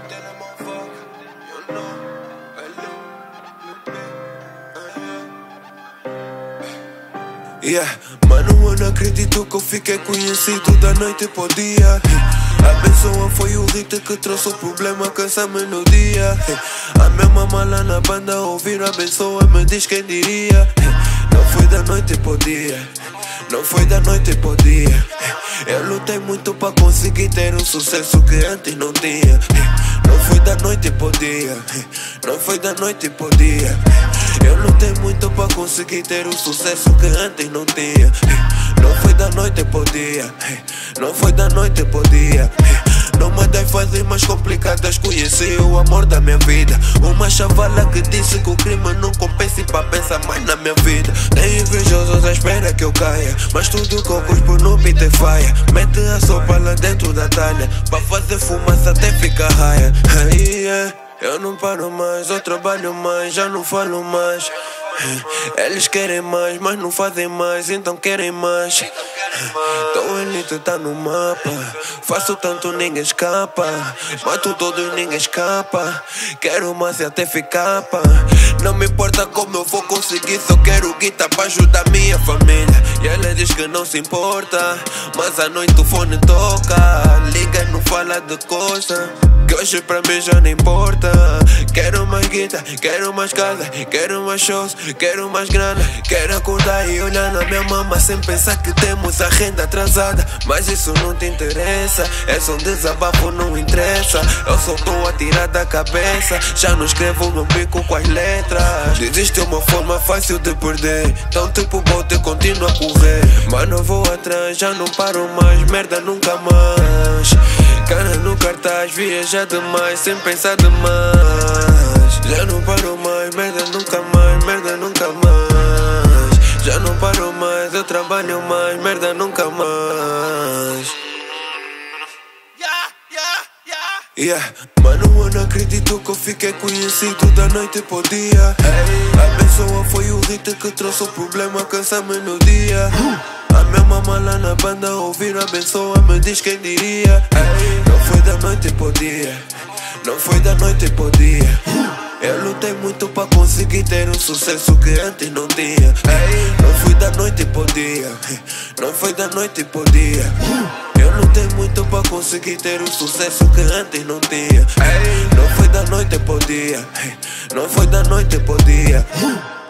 Yeah, mano, eu não acredito que eu fiquei conhecido da noite pro dia. Abençoa foi o hit que trouxe o problema com essa melodia. A mesma mala na banda ouvir abençoa me diz quem diria. Não foi da noite pro dia, não foi da noite pro dia. Eu lutei muito pra conseguir ter um sucesso que antes não tinha. Não foi da noite pro dia, não foi da noite pro dia. Eu lutei muito pra conseguir ter um sucesso que antes não tinha. Não foi da noite pro dia, não foi da noite pro dia. Numa das fases mais complicadas conheci o amor da minha vida. Uma chavala que disse que o crime não compensa e pra pensar mais na minha vida. Tem invejosos à espera que eu caia, mas tudo que eu cuspo no beat é faia. Mete a sopa lá dentro da talha, pra fazer fumaça até ficar raia. Eu não paro mais, eu trabalho mais, já não falo mais. Eles querem mais, mas não fazem mais, então querem mais. Então elite tá no mapa, faço tanto ninguém escapa. Mato todos ninguém escapa, quero mais e até ficar pá. Não me importa como eu vou conseguir, só quero guita pra ajudar minha família. E ela diz que não se importa, mas à noite o fone toca. Liga, não fala de coisa que hoje pra mim já não importa. Quero mais guita, quero mais casa, quero mais shows, quero mais grana. Quero acordar e olhar na minha mama sem pensar que temos a renda atrasada. Mas isso não te interessa, é só um desabafo, não interessa. Eu só tô a tirar da cabeça, já não escrevo no bico com as letras. Existe uma forma fácil de perder, então tipo bote continua a correr. Mas não vou atrás, já não paro mais, merda nunca mais. Cara no cartaz, viaja demais, sem pensar demais. Já não paro mais, merda nunca mais, merda nunca mais. Já não paro mais, eu trabalho mais, merda nunca mais. Yeah, mano, eu não acredito que eu fiquei conhecido da noite pro dia. Abençoa foi o hit que trouxe o problema com essa melodia. A mesma mala na banda ouvir abençoa me diz quem diria. Não foi da noite pro dia, não foi da noite pro dia. Eu lutei muito pra conseguir ter um sucesso que antes não tinha. Não foi da noite pro dia, não foi da noite pro dia. Eu lutei muito pra conseguir ter um sucesso que antes não tinha. Não foi da noite pro dia, não foi da noite pro dia.